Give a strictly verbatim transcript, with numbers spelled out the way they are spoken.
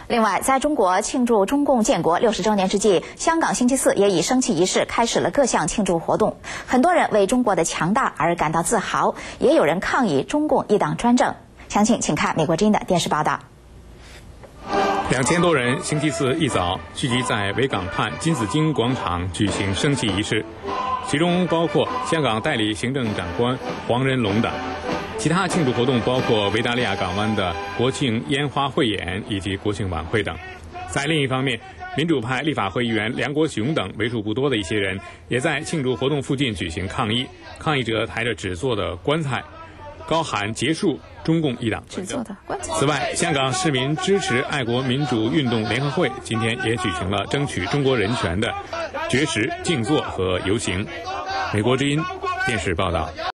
另外，在中国庆祝中共建国六十周年之际，香港星期四也以升旗仪式开始了各项庆祝活动。很多人为中国的强大而感到自豪，也有人抗议中共一党专政。详情请看美国之音的电视报道。 两千多人星期四一早聚集在维港畔金紫荆广场举行升旗仪式，其中包括香港代理行政长官黄仁龙等。其他庆祝活动包括维多利亚港湾的国庆烟花汇演以及国庆晚会等。在另一方面，民主派立法会议员梁国雄等为数不多的一些人也在庆祝活动附近举行抗议，抗议者抬着纸做的棺材，高喊结束中共一党专政。此外，香港市民支持爱国民主运动联合会今天也举行了争取中国人权的绝食静坐和游行。美国之音电视报道。